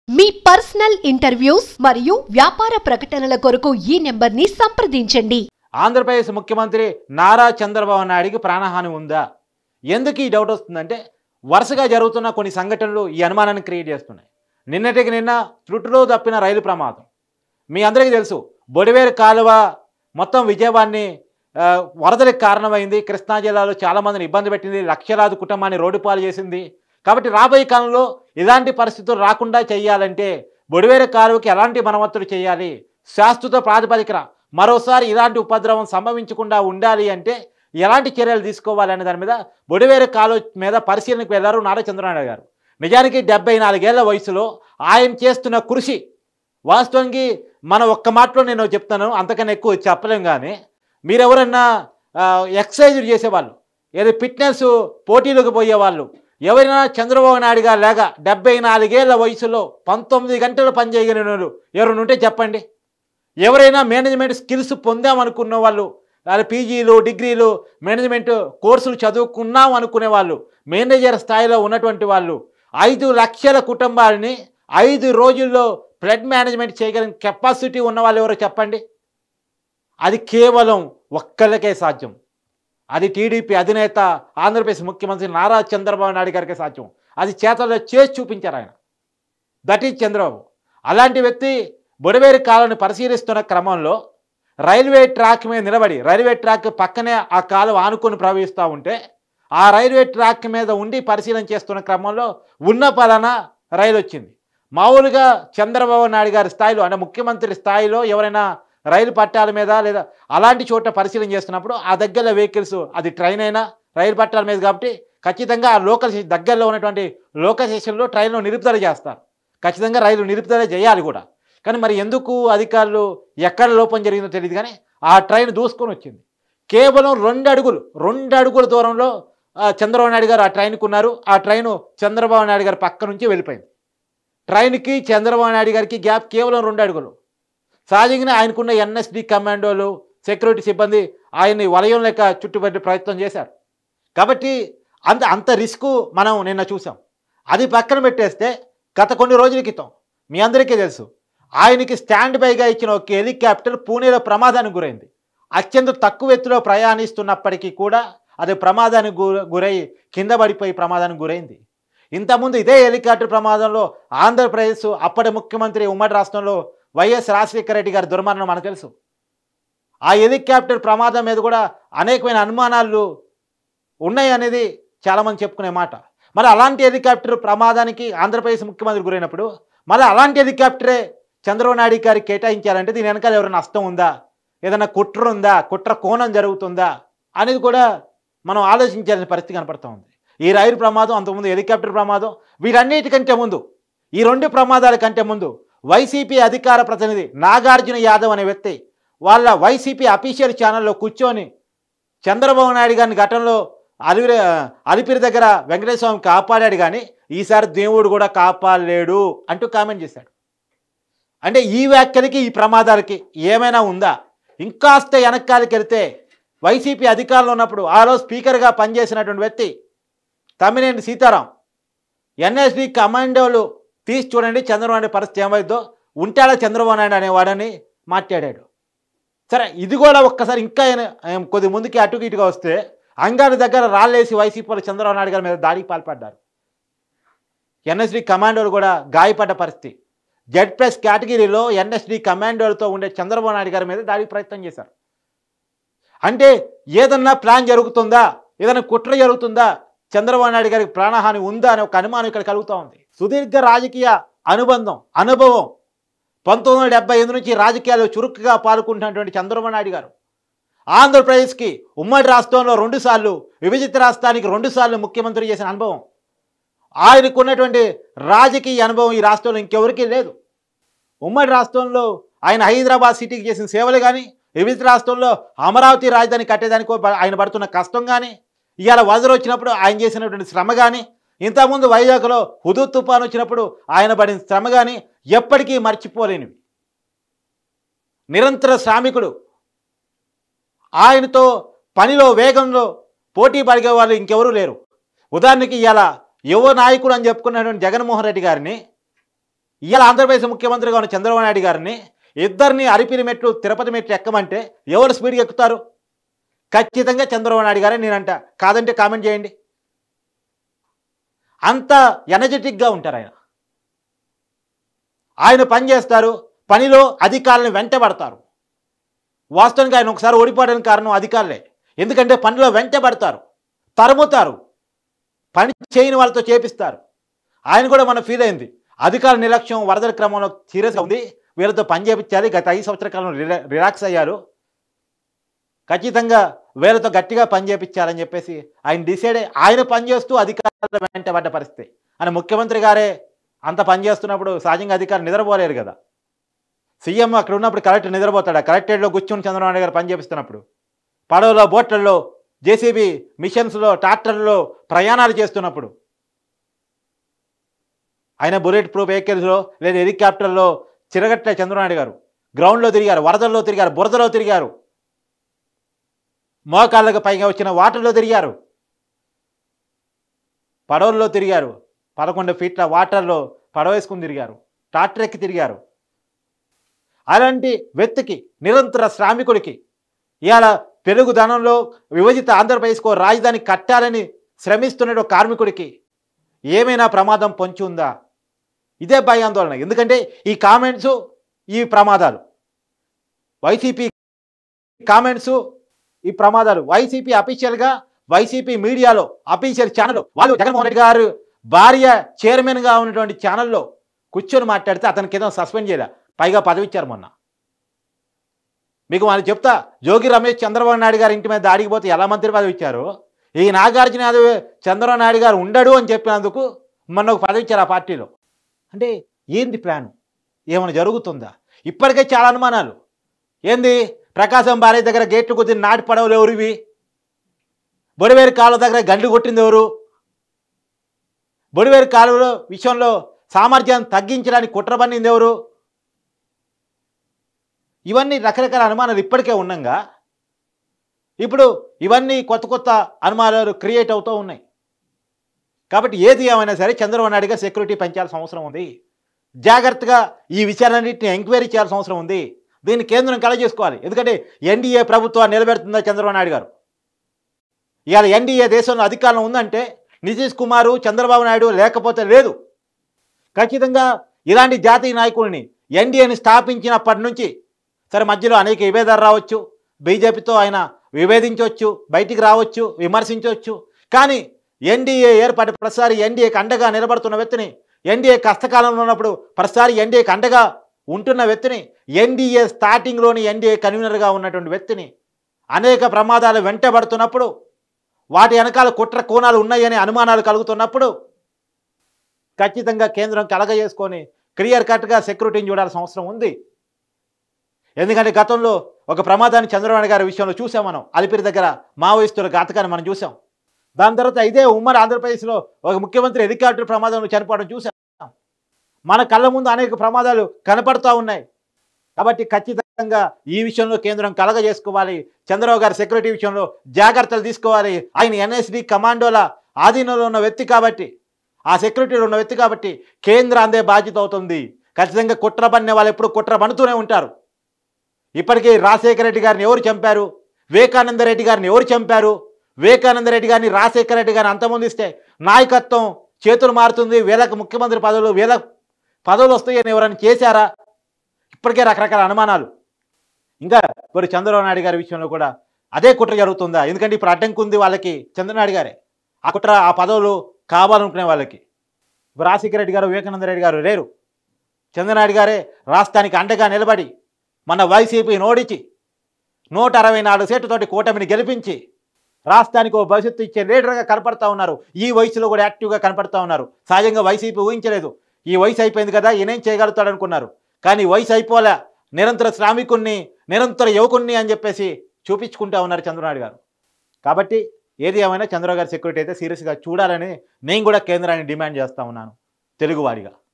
మీ personal interviews మరియు వ్యాపార ప్రకటనల కొరకు ఈ నెంబర్ని సంప్రదించండి. ఆంధ్రప్రదేశ్ ముఖ్యమంత్రి నారా చంద్రబాబు నాయుడికి ప్రాణహాని ఉందా? ఎందుకు ఈ డౌట్ వస్తుందంటే వరుసగా జరుగుతున్న కొన్ని సంఘటనలు ఈ అనుమానాన్ని క్రియేట్ చేస్తున్నాయి. నిన్నటికి నిన్న త్రుటిలో తప్పిన రైలు ప్రమాదం మీ అందరికీ తెలుసు. బొడివేరు కాలువ మొత్తం విజయవాడని వరదలకు కారణమైంది. కృష్ణా జిల్లాలో చాలామందిని ఇబ్బంది పెట్టింది. లక్షలాది కుటుంబాన్ని రోడ్డు పాలు చేసింది. కాబట్టి రాబోయే కాలంలో ఇలాంటి పరిస్థితులు రాకుండా చేయాలంటే బొడివేరు కాలువకి ఎలాంటి మరమ్మతులు చేయాలి, శాశ్వత ప్రాతిపదికన మరోసారి ఇలాంటి ఉపద్రవం సంభవించకుండా ఉండాలి అంటే ఎలాంటి చర్యలు తీసుకోవాలి అనే దాని మీద బొడివేరు కాలువ మీద పరిశీలనకు వెళ్లారు నారా చంద్రబాబు నాయుడు గారు. నిజానికి 74 ఏళ్ల వయసులో ఆయన చేస్తున్న కృషి వాస్తవానికి మనం ఒక్క మాటలో నేను చెప్తాను, అంతకన్నా ఎక్కువ చెప్పలేం. కానీ మీరెవరన్నా ఎక్సర్సైజులు చేసేవాళ్ళు, ఏదో ఫిట్నెస్ పోటీలకు పోయేవాళ్ళు, ఎవరైనా చంద్రబాబు నాయుడు గారు లేక 74 ఏళ్ల వయసులో 19 గంటలు పనిచేయగలిగిన వాళ్ళు ఎవరైనా ఉంటే చెప్పండి. ఎవరైనా మేనేజ్మెంట్ స్కిల్స్ పొందామనుకున్న వాళ్ళు, లేదా పీజీలు డిగ్రీలు మేనేజ్మెంట్ కోర్సులు చదువుకున్నాం అనుకునే వాళ్ళు, మేనేజర్ స్థాయిలో ఉన్నటువంటి వాళ్ళు 5 లక్షల కుటుంబాలని 5 రోజుల్లో ఫ్లడ్ మేనేజ్మెంట్ చేయగలిగిన కెపాసిటీ ఉన్న వాళ్ళు ఎవరో చెప్పండి. అది కేవలం ఒక్కళ్ళకే సాధ్యం. అది టీడీపీ అధినేత ఆంధ్రప్రదేశ్ ముఖ్యమంత్రి నారా చంద్రబాబు నాయుడు గారికి సాధ్యం. అది చేతల్లో చేసి చూపించారు ఆయన. That is Chandrababu. అలాంటి వ్యక్తి బొడివేరు కాలువని పరిశీలిస్తున్న క్రమంలో రైల్వే ట్రాక్ మీద నిలబడి, రైల్వే ట్రాక్ పక్కనే ఆ కాలువ ఆనుకొని ప్రవహిస్తూ ఉంటే ఆ రైల్వే ట్రాక్ మీద ఉండి పరిశీలన చేస్తున్న క్రమంలో ఉన్న పలానా రైలు వచ్చింది. మామూలుగా చంద్రబాబు నాయుడు గారి స్థాయిలో అంటే ముఖ్యమంత్రి స్థాయిలో ఎవరైనా రైలు పట్టాల మీద లేదా అలాంటి చోట పరిశీలన చేస్తున్నప్పుడు ఆ దగ్గరలో వెహికల్స్, అది ట్రైన్ అయినా రైలు పట్టాల మీద కాబట్టి ఖచ్చితంగా ఆ లోకల్ దగ్గరలో ఉన్నటువంటి లోకల్ స్టేషన్లో ట్రైన్లో నిలుపుదల చేస్తారు. ఖచ్చితంగా రైలు నిలుపుదల చేయాలి కూడా. కానీ మరి ఎందుకు అధికారులు ఎక్కడ లోపం జరిగిందో తెలియదు కానీ ఆ ట్రైన్ దూసుకొని వచ్చింది. కేవలం 2 అడుగుల దూరంలో చంద్రబాబు నాయుడు గారు ఆ ట్రైన్కి ఉన్నారు. ఆ ట్రైను చంద్రబాబు నాయుడు గారి పక్క నుంచి వెళ్ళిపోయింది. ట్రైన్కి చంద్రబాబు నాయుడు గారికి గ్యాప్ కేవలం 2 అడుగులు. సహజంగానే ఆయనకున్న ఎన్ఎస్డి కమాండోలు, సెక్యూరిటీ సిబ్బంది ఆయన్ని వలయం లేక చుట్టుపట్టి ప్రయత్నం చేశారు. కాబట్టి అంత రిస్క్ మనం నిన్న చూసాం. అది పక్కన పెట్టేస్తే గత కొన్ని రోజుల క్రితం మీ అందరికీ తెలుసు, ఆయనకి స్టాండ్ బైగా ఇచ్చిన ఒక హెలికాప్టర్ పూణేలో ప్రమాదానికి గురైంది. అత్యంత తక్కువ ఎత్తులో ప్రయాణిస్తున్నప్పటికీ కూడా అది ప్రమాదానికి గురై కింద పడిపోయి ప్రమాదానికి గురైంది. ఇంతకుముందు ఇదే హెలికాప్టర్ ప్రమాదంలో ఆంధ్రప్రదేశ్ అప్పటి ముఖ్యమంత్రి ఉమ్మడి రాష్ట్రంలో వైఎస్ రాజశేఖర రెడ్డి గారి దుర్మరణం మనకు తెలుసు. ఆ హెలికాప్టర్ ప్రమాదం మీద కూడా అనేకమైన అనుమానాలు ఉన్నాయి అనేది చాలామంది చెప్పుకునే మాట. మరి అలాంటి హెలికాప్టర్ ప్రమాదానికి ఆంధ్రప్రదేశ్ ముఖ్యమంత్రి గురైనప్పుడు మళ్ళీ అలాంటి హెలికాప్టరే చంద్రబాబు నాయుడు గారికి కేటాయించాలంటే దీని వెనకాల ఎవరైనా నష్టం ఉందా, ఏదైనా కుట్ర ఉందా, కుట్ర కోణం జరుగుతుందా అనేది కూడా మనం ఆలోచించాల్సిన పరిస్థితి కనపడుతూ ఉంది. ఈ రైలు ప్రమాదం, అంతకుముందు హెలికాప్టర్ ప్రమాదం, వీటన్నిటికంటే ముందు, ఈ 2 ప్రమాదాల కంటే ముందు వైసీపీ అధికార ప్రతినిధి నాగార్జున యాదవ్ అనే వ్యక్తి వాళ్ళ వైసీపీ అఫీషియల్ ఛానల్లో కూర్చొని చంద్రబాబు నాయుడు గారిని ఘటనలో అలిపిరి దగ్గర వెంకటేశ్వర స్వామి కాపాడాడు కానీ ఈసారి దేవుడు కూడా కాపాడలేడు అంటూ కామెంట్ చేశాడు. అంటే ఈ వ్యాఖ్యలకి ఈ ప్రమాదాలకి ఏమైనా ఉందా? ఇంకాస్త వెనక్కాలకి వెళ్తే వైసీపీ అధికారంలో ఉన్నప్పుడు ఆ రోజు స్పీకర్గా పనిచేసినటువంటి వ్యక్తి తమ్మినేని సీతారాం ఎన్ఎస్డి కమాండోలు తీసి చూడండి చంద్రబాబు నాయుడు పరిస్థితి ఏమైందో, ఉంటాడా చంద్రబాబు నాయుడు అనేవాడని మాట్లాడాడు. సరే, ఇది కూడా ఒక్కసారి ఇంకా కొద్ది ముందుకి అటుకు ఇటుగా వస్తే అంగారి దగ్గర రాళ్ళేసి వైసీపీ వాళ్ళు చంద్రబాబు నాయుడు గారి మీద దాడికి పాల్పడ్డారు. ఎన్ఎస్డి కమాండోలు కూడా గాయపడ్డ పరిస్థితి. జెడ్+ కేటగిరీలో ఎన్ఎస్డి కమాండోలతో ఉండే చంద్రబాబు నాయుడు గారి మీద దాడికి ప్రయత్నం చేశారు. అంటే ఏదన్నా ప్లాన్ జరుగుతుందా, ఏదైనా కుట్ర జరుగుతుందా, చంద్రబాబు నాయుడు గారికి ప్రాణహాని ఉందా అనే ఒక అనుమానం ఇక్కడ కలుగుతూ ఉంది. సుదీర్ఘ రాజకీయ అనుభవం 1978 నుంచి రాజకీయాల్లో చురుకుగా పాల్గొంటున్నటువంటి చంద్రబాబు నాయుడు గారు ఆంధ్రప్రదేశ్కి ఉమ్మడి రాష్ట్రంలో 2 సార్లు, విభజిత రాష్ట్రానికి 2 సార్లు ముఖ్యమంత్రి చేసిన అనుభవం, ఆయనకు ఉన్నటువంటి రాజకీయ అనుభవం ఈ రాష్ట్రంలో ఇంకెవరికీ లేదు. ఉమ్మడి రాష్ట్రంలో ఆయన హైదరాబాద్ సిటీకి చేసిన సేవలు కానీ, విభజిత రాష్ట్రంలో అమరావతి రాజధాని కట్టేదానికి ఆయన పడుతున్న కష్టం కానీ, ఇవాళ వరదలు వచ్చినప్పుడు ఆయన చేసినటువంటి శ్రమ కానీ, ఇంతకుముందు వైజాగ్లో హుదూద్ తుఫాను వచ్చినప్పుడు ఆయన పడిన శ్రమ కానీ ఎప్పటికీ మర్చిపోలేనివి. నిరంతర శ్రామికుడు. ఆయనతో పనిలో వేగంలో పోటీ పడిగే వాళ్ళు ఇంకెవరూ లేరు. ఉదాహరణకి ఇవాళ యువ నాయకుడు అని చెప్పుకున్నటువంటి జగన్మోహన్ రెడ్డి గారిని ఇవాళ ఆంధ్రప్రదేశ్ ముఖ్యమంత్రిగా ఉన్న చంద్రబాబు నాయుడు గారిని ఇద్దరిని అరిపిరి మెట్లు తిరుపతి మెట్లు ఎక్కమంటే ఎవరు స్పీడ్గా ఎక్కుతారు? ఖచ్చితంగా చంద్రబాబు నాయుడు గారే నేనంట. కాదంటే కామెంట్ చేయండి. అంత ఎనర్జెటిక్గా ఉంటారు ఆయన. ఆయన పని చేస్తారు, పనిలో అధికారులను వెంటబడతారు. వాస్తవానికి ఆయన ఒకసారి ఓడిపోవడానికి కారణం అధికారులే. ఎందుకంటే పనిలో వెంటబడతారు, తరుముతారు, పని చేయని వాళ్ళతో చేపిస్తారు. ఆయన కూడా మనం ఫీల్ అయింది. అధికారుల నిర్లక్ష్యం వరదల క్రమంలో సీరియస్గా ఉంది, వీళ్ళతో పని చేయించాలి. గత 5 సంవత్సరాల కాలంలో రిలాక్స్ అయ్యారు, ఖచ్చితంగా వీళ్ళతో గట్టిగా పని చేయించాలని చెప్పేసి ఆయన డిసైడ్ అయ్యి ఆయన పని చేస్తూ అధికారుల వెంటబడ్డ పరిస్థితి. అని ముఖ్యమంత్రి గారే అంత పని చేస్తున్నప్పుడు సహజంగా అధికారులు నిద్రపోలేరు కదా. సీఎం అక్కడ ఉన్నప్పుడు కలెక్టర్ నిద్రపోతాడు. కలెక్టరేట్లో కూర్చొని చంద్రబాబు నాయుడు గారు పని చేపిస్తున్నప్పుడు పడవలో, బోట్లలో, జేసీబీ మిషన్స్లో, ట్రాక్టర్లలో ప్రయాణాలు చేస్తున్నప్పుడు ఆయన బుల్లెట్ ప్రూఫ్ వెహికల్స్లో లేదా హెలికాప్టర్లో చిరగట్ల చంద్రబాబు నాయుడు గారు గ్రౌండ్లో తిరిగారు, వరదల్లో తిరిగారు, బురదలో తిరిగారు, మోకాళ్ళకు పైగా వచ్చిన వాటర్లో తిరిగారు, పడవల్లో తిరిగారు, 11 ఫీట్ల వాటర్లో పడవ వేసుకుని తిరిగారు, ట్రాక్టర్ ఎక్కి తిరిగారు. అలాంటి వ్యక్తికి, నిరంతర శ్రామికుడికి, ఇవాళ పెరుగుదనంలో విభజిత ఆంధ్రప్రదేశ్కు రాజధాని కట్టాలని శ్రమిస్తున్న కార్మికుడికి ఏమైనా ప్రమాదం పొంచి ఉందా? ఇదే భయాందోళన. ఎందుకంటే ఈ కామెంట్స్, ఈ ప్రమాదాలు, వైసీపీ కామెంట్స్, ఈ ప్రమాదాలు, వైసీపీ అఫీషియల్గా, వైసీపీ మీడియాలో, అఫీషియల్ ఛానల్ వాళ్ళు జగన్మోహన్ రెడ్డి గారు భార్య చైర్మన్గా ఉన్నటువంటి ఛానల్లో కూర్చొని మాట్లాడితే అతనికి ఏదో సస్పెండ్ చేయలే, పైగా పదవి ఇచ్చారు మొన్న. మీకు వాళ్ళు చెప్తా, జోగి రమేష్ చంద్రబాబు నాయుడు గారి ఇంటి మీద దాడికి పోతే ఎలా మంత్రి పదవి ఇచ్చారు, ఈ నాగార్జున యాదవ్ చంద్రబాబు నాయుడు గారు ఉండడు అని చెప్పినందుకు మొన్న ఒక పదవి ఇచ్చారు ఆ పార్టీలో. అంటే ఏంది ప్లాను? ఏమైనా జరుగుతుందా? ఇప్పటికే చాలా అనుమానాలు. ఏంది, ప్రకాశం భార్య దగ్గర గేట్లు కుదిరి నాటి పడవలు ఎవరివి? బొడివేరు కాలువ దగ్గర గండ్లు కొట్టింది ఎవరు? బొడివేరు కాలువలో విషయంలో సామర్థ్యాన్ని తగ్గించడానికి కుట్ర పన్నింది ఎవరు? ఇవన్నీ రకరకాల అనుమానాలు ఇప్పటికే ఉన్నాగా ఇప్పుడు ఇవన్నీ కొత్త కొత్త అనుమానాలు క్రియేట్ అవుతూ ఉన్నాయి. కాబట్టి ఏది ఏమైనా సరే చంద్రబాబు నాయుడు గారు సెక్యూరిటీ పెంచాల్సిన అవసరం ఉంది. జాగ్రత్తగా ఈ విషయాలన్నింటినీ ఎంక్వైరీ చేయాల్సిన అవసరం ఉంది. దీన్ని కేంద్రం కలగజేసుకోవాలి. ఎందుకంటే ఎన్డీఏ ప్రభుత్వాన్ని నిలబెడుతుందా చంద్రబాబు నాయుడు గారు? ఇవాళ ఎన్డీఏ దేశంలో అధికారంలో ఉందంటే నితీష్ కుమారు, చంద్రబాబు నాయుడు లేకపోతే లేదు. ఖచ్చితంగా ఇలాంటి జాతీయ నాయకుల్ని ఎన్డీఏని స్థాపించినప్పటి నుంచి సరే మధ్యలో అనేక విభేదాలు రావచ్చు, బీజేపీతో ఆయన విభేదించవచ్చు, బయటికి రావచ్చు, విమర్శించవచ్చు. కానీ ఎన్డీఏ ఏర్పాటు ప్రతిసారి ఎన్డీఏకి అండగా నిలబడుతున్న వ్యక్తిని, ఎన్డీఏ కష్టకాలంలో ఉన్నప్పుడు ప్రతిసారి ఎన్డీఏకి అండగా ఉంటున్న వ్యక్తిని, ఎన్డీఏ స్టార్టింగ్లోని ఎన్డీఏ కన్వీనర్గా ఉన్నటువంటి వ్యక్తిని అనేక ప్రమాదాలు వెంటబడుతున్నప్పుడు, వాటి వెనకాల కుట్ర కోణాలు ఉన్నాయనే అనుమానాలు కలుగుతున్నప్పుడు ఖచ్చితంగా కేంద్రం కలగజేసుకొని క్లియర్ కట్గా సెక్యూరిటీని చూడాల్సిన అవసరం ఉంది. ఎందుకంటే గతంలో ఒక ప్రమాదాన్ని చంద్రబాబు నాయుడు గారి విషయంలో చూసాం మనం. అలిపిరి దగ్గర మావోయిస్టుల ఘాతకాన్ని మనం చూసాం. దాని తర్వాత ఇదే ఉమ్మడి ఆంధ్రప్రదేశ్లో ఒక ముఖ్యమంత్రి హెలికాప్టర్ ప్రమాదంలో చనిపోవడం చూసాం. మన కళ్ళ ముందు అనేక ప్రమాదాలు కనపడుతూ ఉన్నాయి. కాబట్టి ఖచ్చితంగా ఈ విషయంలో కేంద్రం కలగజేసుకోవాలి. చంద్రబాబు గారి సెక్యూరిటీ విషయంలో జాగ్రత్తలు తీసుకోవాలి. ఆయన ఎన్ఎస్డి కమాండోల ఆధీనంలో ఉన్న వ్యక్తి కాబట్టి, ఆ సెక్యూరిటీలో ఉన్న వ్యక్తి కాబట్టి కేంద్రం అందే బాధ్యత అవుతుంది. ఖచ్చితంగా కుట్ర పన్నే వాళ్ళు ఎప్పుడు కుట్ర పన్నుతూనే ఉంటారు. ఇప్పటికీ రాజశేఖర రెడ్డి గారిని ఎవరు చంపారు? వివేకానంద రెడ్డి గారిని ఎవరు చంపారు? వివేకానంద రెడ్డి గారిని, రాజశేఖర రెడ్డి గారిని అంతమొందిస్తే నాయకత్వం చేతులు మారుతుంది, వీళ్ళకి ముఖ్యమంత్రి పదవులు, వీళ్ళ పదవులు వస్తాయని ఎవరైనా చేశారా? ఇప్పటికే రకరకాల అనుమానాలు. ఇంకా ఇప్పుడు చంద్రబాబు నాయుడు గారి విషయంలో కూడా అదే కుట్ర జరుగుతుందా? ఎందుకంటే ఇప్పుడు అడ్డంకి ఉంది వాళ్ళకి చంద్రనాయుడు గారే. ఆ కుట్ర, ఆ పదవులు కావాలనుకునే వాళ్ళకి ఇప్పుడు రాజశేఖర రెడ్డి గారు, వివేకానంద రెడ్డి గారు లేరు. చంద్రనాయుడు గారే రాష్ట్రానికి అండగా నిలబడి మన వైసీపీని ఓడించి 164 సీట్లతోటి కూటమిని గెలిపించి రాష్ట్రానికి ఓ భవిష్యత్తు ఇచ్చే లీడర్గా కనపడతా ఉన్నారు. ఈ వయసులో కూడా యాక్టివ్గా కనపడతా ఉన్నారు. సహజంగా వైసీపీ ఊహించలేదు. ఈ వయసు అయిపోయింది కదా, ఈయనేం చేయగలుగుతాడు అనుకున్నారు. కానీ వయసు అయిపోలే, నిరంతర శ్రామికుణ్ణి, నిరంతర యువకుణ్ణి అని చెప్పేసి చూపించుకుంటా ఉన్నారు చంద్రనాయుడు గారు. కాబట్టి ఏది ఏమైనా చంద్రబాబు గారి సెక్యూరిటీ అయితే సీరియస్గా చూడాలని నేను కూడా కేంద్రాన్ని డిమాండ్ చేస్తూ ఉన్నాను తెలుగువాడిగా.